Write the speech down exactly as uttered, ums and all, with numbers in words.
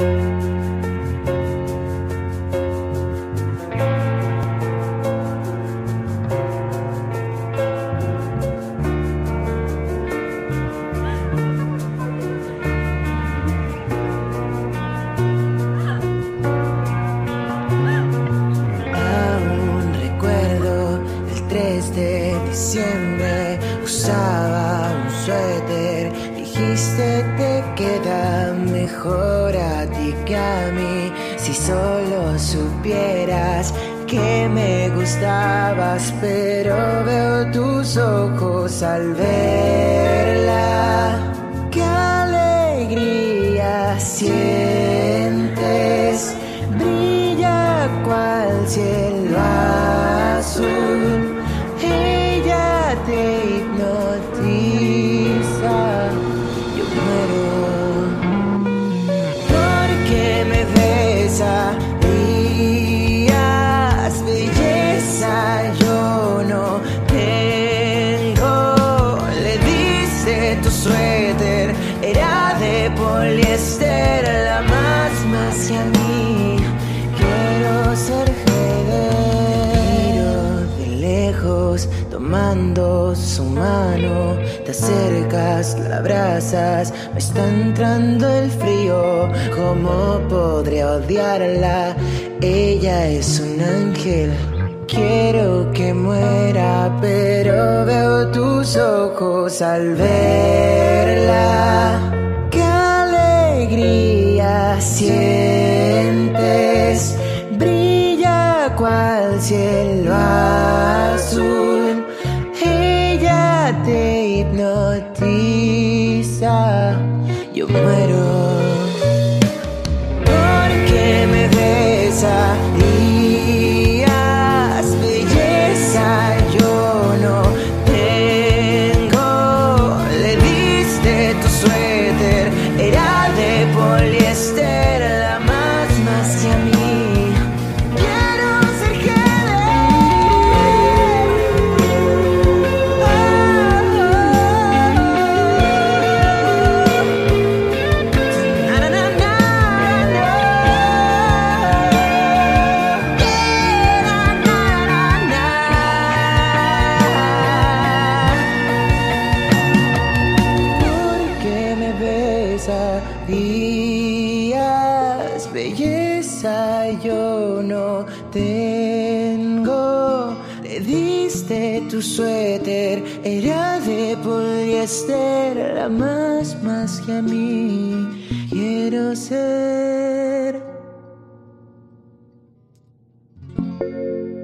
De diciembre usaba un suéter, dijiste te queda mejor a ti que a mí. Si solo supieras que me gustabas, pero veo tus ojos al verla. Qué alegría sientes, brilla cual cielo azul. Ella te hipnotiza, yo muero porque me besa, días, belleza yo no tengo. Le diste tu suéter, era de poliéster, la más más que a mí. Quiero ser tomando su mano, te acercas, la abrazas, me está entrando el frío. ¿Cómo podré odiarla? Ella es un ángel. Quiero que muera, pero veo tus ojos al verla. Qué alegría sientes, brilla cual cielo azul. Ella te hipnotiza, yo muero porque me besa, días, belleza yo no tengo. Le diste tu suéter, era de poliéster, la más más que a mí. Días, belleza yo no tengo. Le diste tu suéter, era de poliéster, la más más que a mí. Quiero ser